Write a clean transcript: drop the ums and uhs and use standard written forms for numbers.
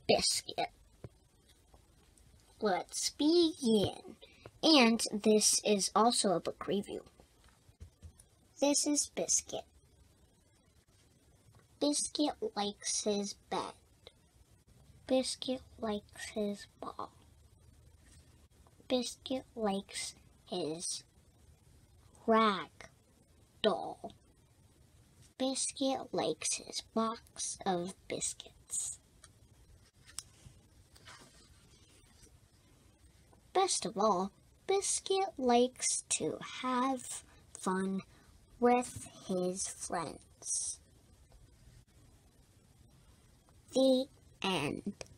Biscuit. Let's begin. And this is also a book review. This is Biscuit. Biscuit likes his bed. Biscuit likes his ball. Biscuit likes his rag doll. Biscuit likes his box of biscuits. Best of all, Biscuit likes to have fun with his friends. The end.